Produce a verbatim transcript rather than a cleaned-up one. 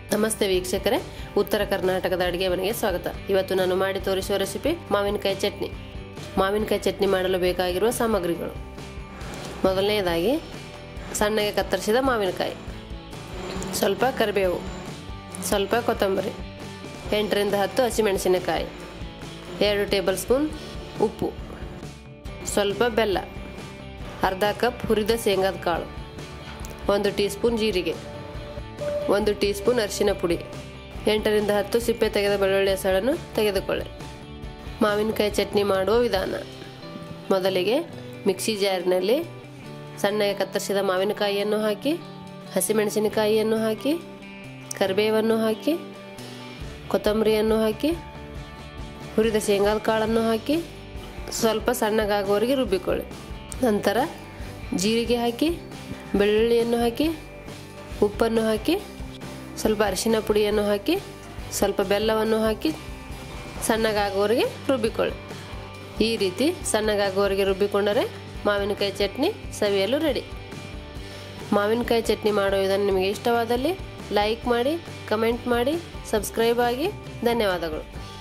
ನಮಸ್ತೆ ವೀಕ್ಷಕರೇ, ಉತ್ತರ ಕರ್ನಾಟಕದ ಅಡುಗೆ ಮನೆಗೆ ಸ್ವಾಗತ. ಇವತ್ತು ನಾನು ಮಾಡಿ ತೋರಿಸುವ ರೆಸಿಪಿ ಮಾವಿನಕಾಯಿ ಚಟ್ನಿ. ಮಾವಿನಕಾಯಿ ಚಟ್ನಿ ಮಾಡಲು ಬೇಕಾಗಿರುವ ಸಾಮಗ್ರಿಗಳು: ಮೊದಲನೆಯದಾಗಿ ಸಣ್ಣಗೆ ಕತ್ತರಿಸಿದ ಮಾವಿನಕಾಯಿ, ಸ್ವಲ್ಪ ಕರಿಬೇವು, ಸ್ವಲ್ಪ ಕೊತ್ತಂಬರಿ, ಎಂಟರಿಂದ ಹತ್ತು ಹಸಿಮೆಣಸಿನಕಾಯಿ, ಎರಡು ಟೇಬಲ್ ಸ್ಪೂನ್ ಉಪ್ಪು, ಸ್ವಲ್ಪ ಬೆಲ್ಲ, ಅರ್ಧ ಕಪ್ ಹುರಿದ ಶೇಂಗಾದ ಕಾಳು, ಒಂದು ಟೀ ಸ್ಪೂನ್ ಜೀರಿಗೆ, ಒಂದು ಟೀ ಸ್ಪೂನ್ ಅರಿಶಿನ ಪುಡಿ, ಎಂಟರಿಂದ ಹತ್ತು ಸಿಪ್ಪೆ ತೆಗೆದ ಬೆಳ್ಳುಳ್ಳಿ ಹೆಸಳನ್ನು ತೆಗೆದುಕೊಳ್ಳಿ. ಮಾವಿನಕಾಯಿ ಚಟ್ನಿ ಮಾಡುವ ವಿಧಾನ: ಮೊದಲಿಗೆ ಮಿಕ್ಸಿ ಜಾರಿನಲ್ಲಿ ಸಣ್ಣಗೆ ಕತ್ತರಿಸಿದ ಮಾವಿನಕಾಯಿಯನ್ನು ಹಾಕಿ, ಹಸಿಮೆಣಸಿನಕಾಯಿಯನ್ನು ಹಾಕಿ, ಕರಿಬೇವನ್ನು ಹಾಕಿ, ಕೊತ್ತಂಬರಿಯನ್ನು ಹಾಕಿ, ಹುರಿದ ಶೇಂಗಾದ ಕಾಳನ್ನು ಹಾಕಿ ಸ್ವಲ್ಪ ಸಣ್ಣಗಾಗುವವರೆಗೆ ರುಬ್ಬಿಕೊಳ್ಳಿ. ನಂತರ ಜೀರಿಗೆ ಹಾಕಿ, ಬೆಳ್ಳುಳ್ಳಿಯನ್ನು ಹಾಕಿ, ಉಪ್ಪನ್ನು ಹಾಕಿ, ಸ್ವಲ್ಪ ಅರಿಶಿನ ಪುಡಿಯನ್ನು ಹಾಕಿ, ಸ್ವಲ್ಪ ಬೆಲ್ಲವನ್ನು ಹಾಕಿ ಸಣ್ಣಗಾಗುವವರೆಗೆ ರುಬ್ಬಿಕೊಳ್ಳಿ. ಈ ರೀತಿ ಸಣ್ಣಗಾಗುವವರೆಗೆ ರುಬ್ಬಿಕೊಂಡರೆ ಮಾವಿನಕಾಯಿ ಚಟ್ನಿ ಸವಿಯಲು ರೆಡಿ. ಮಾವಿನಕಾಯಿ ಚಟ್ನಿ ಮಾಡೋ ಇದನ್ನು ನಿಮಗೆ ಇಷ್ಟವಾದಲ್ಲಿ ಲೈಕ್ ಮಾಡಿ, ಕಮೆಂಟ್ ಮಾಡಿ, ಸಬ್ಸ್ಕ್ರೈಬ್ ಆಗಿ. ಧನ್ಯವಾದಗಳು.